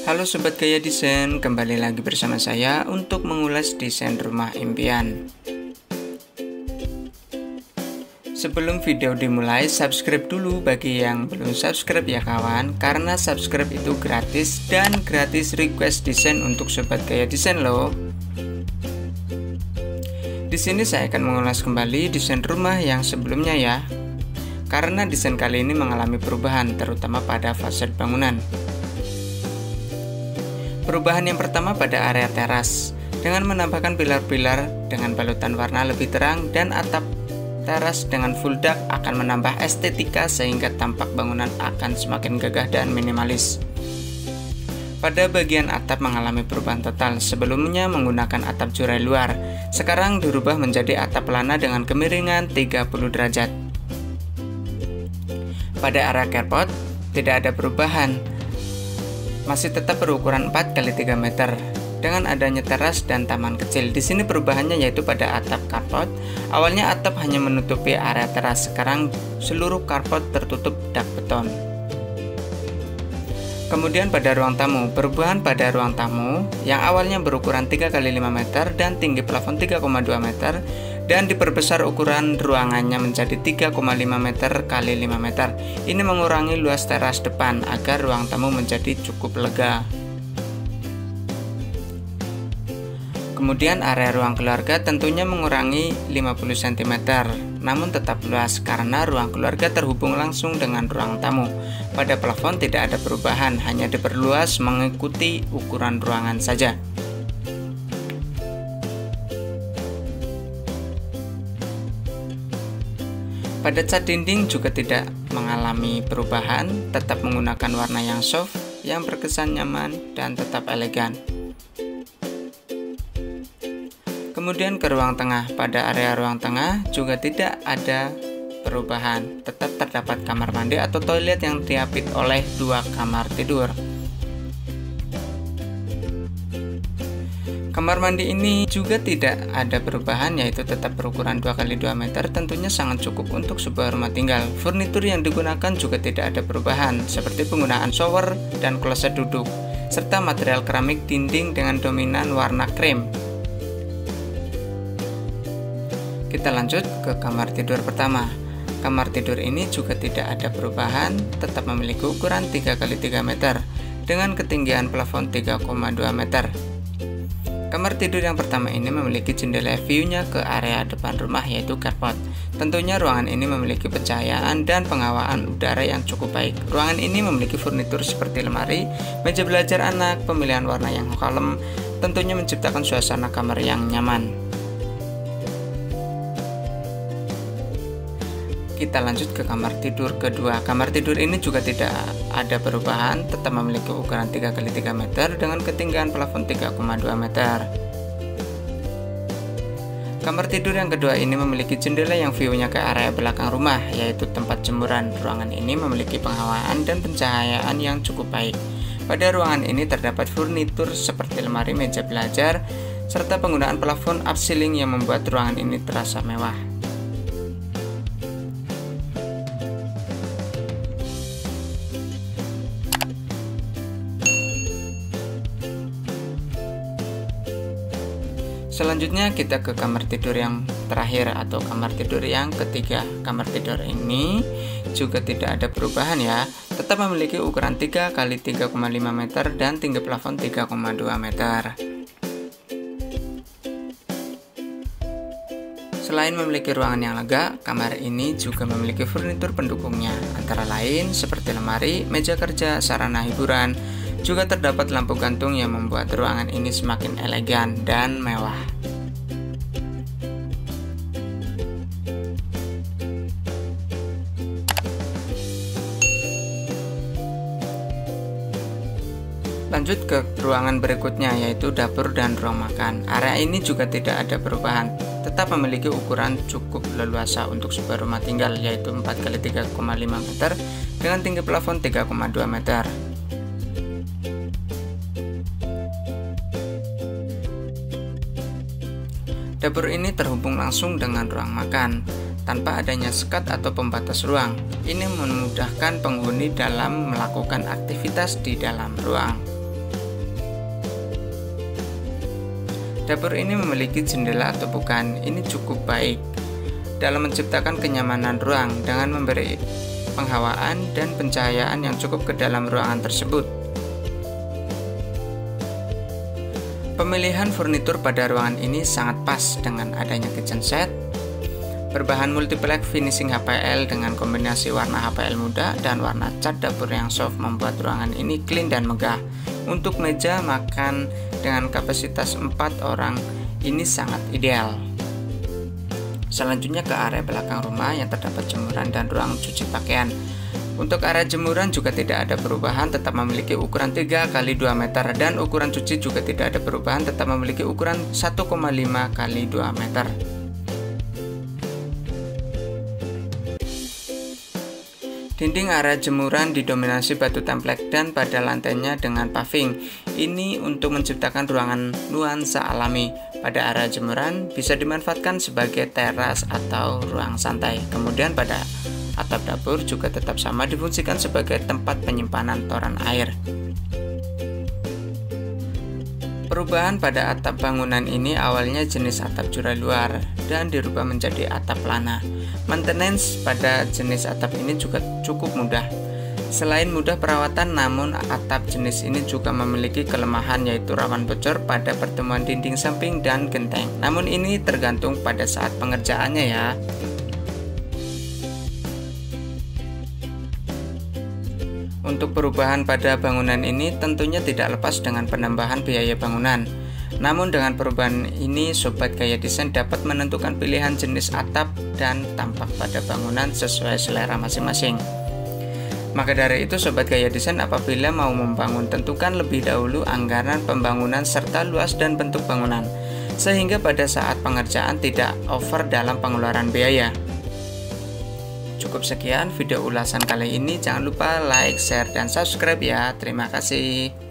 Halo Sobat Gaya Desain, kembali lagi bersama saya untuk mengulas desain rumah impian. Sebelum video dimulai, subscribe dulu bagi yang belum subscribe ya kawan, karena subscribe itu gratis dan gratis request desain untuk Sobat Gaya Desain loh. Di sini saya akan mengulas kembali desain rumah yang sebelumnya ya, karena desain kali ini mengalami perubahan terutama pada fasad bangunan. Perubahan yang pertama pada area teras, dengan menambahkan pilar-pilar dengan balutan warna lebih terang dan atap teras dengan full dark akan menambah estetika sehingga tampak bangunan akan semakin gagah dan minimalis. Pada bagian atap mengalami perubahan total, sebelumnya menggunakan atap jurai luar, sekarang dirubah menjadi atap lana dengan kemiringan 30 derajat. Pada area carport tidak ada perubahan, masih tetap berukuran 4x3 meter dengan adanya teras dan taman kecil. Di sini perubahannya yaitu pada atap carport. Awalnya atap hanya menutupi area teras, sekarang seluruh carport tertutup dak beton. Kemudian pada ruang tamu, perubahan pada ruang tamu yang awalnya berukuran 3x5 meter dan tinggi plafon 3,2 meter dan diperbesar ukuran ruangannya menjadi 3,5 meter x 5 meter. Ini mengurangi luas teras depan agar ruang tamu menjadi cukup lega. Kemudian area ruang keluarga tentunya mengurangi 50 cm, namun tetap luas karena ruang keluarga terhubung langsung dengan ruang tamu. Pada plafon tidak ada perubahan, hanya diperluas mengikuti ukuran ruangan saja. Pada cat dinding juga tidak mengalami perubahan, tetap menggunakan warna yang soft, yang berkesan nyaman dan tetap elegan. Kemudian ke ruang tengah, pada area ruang tengah juga tidak ada perubahan, tetap terdapat kamar mandi atau toilet yang diapit oleh 2 kamar tidur. Kamar mandi ini juga tidak ada perubahan, yaitu tetap berukuran 2x2 meter, tentunya sangat cukup untuk sebuah rumah tinggal. Furnitur yang digunakan juga tidak ada perubahan, seperti penggunaan shower dan kloset duduk, serta material keramik dinding dengan dominan warna krem. Kita lanjut ke kamar tidur pertama. Kamar tidur ini juga tidak ada perubahan, tetap memiliki ukuran 3x3 meter, dengan ketinggian plafon 3,2 meter. Kamar tidur yang pertama ini memiliki jendela view-nya ke area depan rumah yaitu carport. Tentunya ruangan ini memiliki pencahayaan dan pengawaan udara yang cukup baik. Ruangan ini memiliki furnitur seperti lemari, meja belajar anak, pemilihan warna yang kalem, tentunya menciptakan suasana kamar yang nyaman. Kita lanjut ke kamar tidur kedua. Kamar tidur ini juga tidak ada perubahan, tetap memiliki ukuran 3x3 meter dengan ketinggian plafon 3,2 meter. Kamar tidur yang kedua ini memiliki jendela yang view-nya ke area belakang rumah, yaitu tempat jemuran. Ruangan ini memiliki penghawaan dan pencahayaan yang cukup baik. Pada ruangan ini terdapat furnitur seperti lemari, meja belajar, serta penggunaan plafon upceiling yang membuat ruangan ini terasa mewah. Selanjutnya kita ke kamar tidur yang terakhir atau kamar tidur yang ketiga. Kamar tidur ini juga tidak ada perubahan ya, tetap memiliki ukuran 3x3,5 meter dan tinggi plafon 3,2 meter. Selain memiliki ruangan yang lega, kamar ini juga memiliki furnitur pendukungnya, antara lain seperti lemari, meja kerja, sarana hiburan. Juga terdapat lampu gantung yang membuat ruangan ini semakin elegan dan mewah. Lanjut ke ruangan berikutnya yaitu dapur dan ruang makan. Area ini juga tidak ada perubahan, tetap memiliki ukuran cukup leluasa untuk sebuah rumah tinggal yaitu 4x3,5 meter dengan tinggi plafon 3,2 meter. Dapur ini terhubung langsung dengan ruang makan, tanpa adanya sekat atau pembatas ruang. Ini memudahkan penghuni dalam melakukan aktivitas di dalam ruang. Dapur ini memiliki jendela atau bukan, ini cukup baik dalam menciptakan kenyamanan ruang dengan memberi penghawaan dan pencahayaan yang cukup ke dalam ruangan tersebut. Pemilihan furnitur pada ruangan ini sangat pas dengan adanya kitchen set, berbahan multiplex finishing HPL dengan kombinasi warna HPL muda dan warna cat dapur yang soft membuat ruangan ini clean dan megah. Untuk meja makan dengan kapasitas 4 orang ini sangat ideal. Selanjutnya ke area belakang rumah yang terdapat jemuran dan ruang cuci pakaian. Untuk area jemuran juga tidak ada perubahan, tetap memiliki ukuran 3 x 2 meter, dan ukuran cuci juga tidak ada perubahan, tetap memiliki ukuran 1,5 x 2 meter. Dinding area jemuran didominasi batu template dan pada lantainya dengan paving. Ini untuk menciptakan ruangan nuansa alami. Pada area jemuran bisa dimanfaatkan sebagai teras atau ruang santai. Kemudian pada atap dapur juga tetap sama difungsikan sebagai tempat penyimpanan toren air. Perubahan pada atap bangunan ini awalnya jenis atap jura luar dan dirubah menjadi atap pelana. Maintenance pada jenis atap ini juga cukup mudah. Selain mudah perawatan, namun atap jenis ini juga memiliki kelemahan, yaitu rawan bocor pada pertemuan dinding samping dan genteng. Namun ini tergantung pada saat pengerjaannya ya. Untuk perubahan pada bangunan ini tentunya tidak lepas dengan penambahan biaya bangunan. Namun dengan perubahan ini, Sobat Gaya Desain dapat menentukan pilihan jenis atap dan tampak pada bangunan sesuai selera masing-masing. Maka dari itu, Sobat Gaya Desain apabila mau membangun, tentukan lebih dahulu anggaran pembangunan serta luas dan bentuk bangunan, sehingga pada saat pengerjaan tidak over dalam pengeluaran biaya. Cukup sekian video ulasan kali ini, jangan lupa like, share, dan subscribe ya. Terima kasih.